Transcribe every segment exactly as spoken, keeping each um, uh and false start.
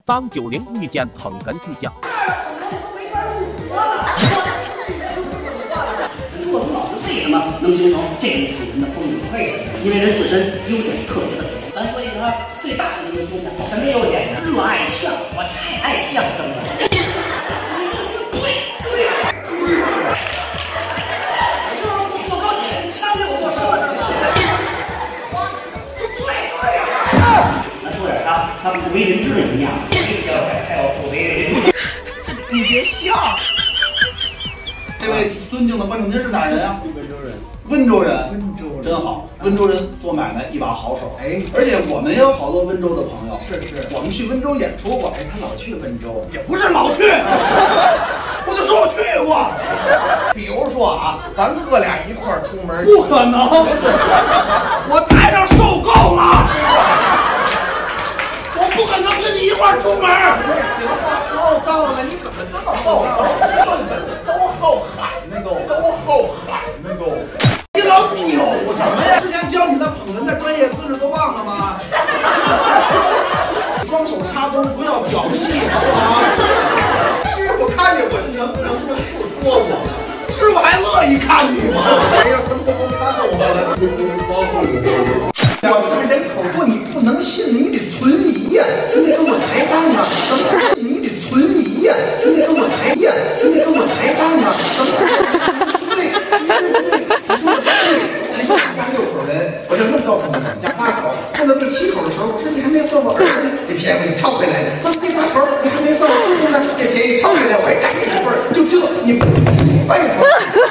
当九零遇见捧哏巨匠。 中国风老师为什么能形成这种捧哏的风格？为什么？因为人自身优点特别的多。咱说一个他最大的一个优点，什么优点呢？热爱相声，我太爱相声了。你这是对对。我就是不坐高铁，你枪给我坐车了，知道吗？哇，这对对呀。咱说点他他不为人知的一面，还有不为人知。你别笑。 这位尊敬的观众，您是哪人啊？温州人。温州人，温州人真好。温州人做买卖一把好手。哎，而且我们也有好多温州的朋友。是是，我们去温州演出过。哎，他老去温州，也不是老去，我就说我去过。比如说啊，咱哥俩一块儿出门，不可能，我台上受够了，我不可能跟你一块儿出门。行话唠叨了，你怎么这么唠叨？都好喊呢都，都好喊呢都。你老扭什么呀？之前教你的捧哏的专业姿势都忘了吗？双手插兜，不要脚细，好不好？师傅看见我，能能不说我？师傅还乐意看你吗？哎呀，他们都看我了。我这人口多，你不能信呢，你得存疑呀，你得跟我抬杠啊！你得存疑呀，你得跟我抬呀，你得跟我抬杠啊！对对对，你说的对。其实我们家六口人，我就那么告诉你，我们家八口，过到第七口的时候，我说你还没送我儿子呢，这便宜你抄回来了；到第八口，你还没送我叔叔呢，这便宜抄回来，我还长你辈儿，就这，你不明白吗？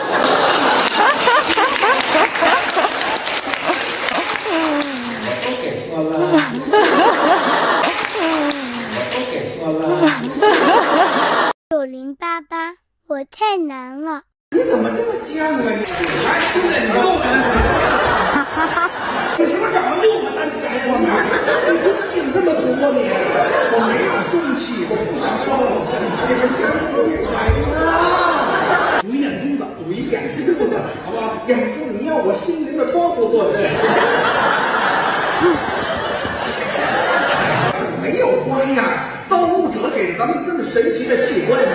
九零八八，我太难了。 你怎么这么犟啊你？还出来你动人？你是不是长了六个单才我呢？你中气这么足啊你？我没有中气，我不想说了。你们江湖一海啊！有眼珠子，有一眼珠子，好吧？眼珠你要我心灵的窗户做对。没有花样，造物者给咱们这么神奇的器官，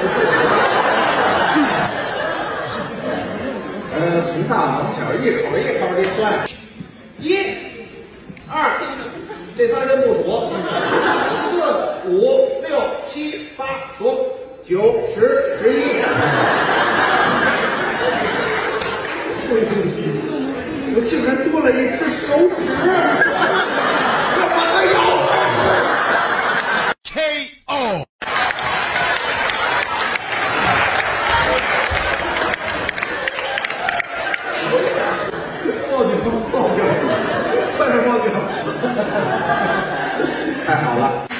呃，从大往小，一口一口的算，一、二，这仨真不数，四、五、六、七、八数，九、十、十一，我竟然多了一只手指，要把它咬了。K O 报警！报警！快点报警！太好了。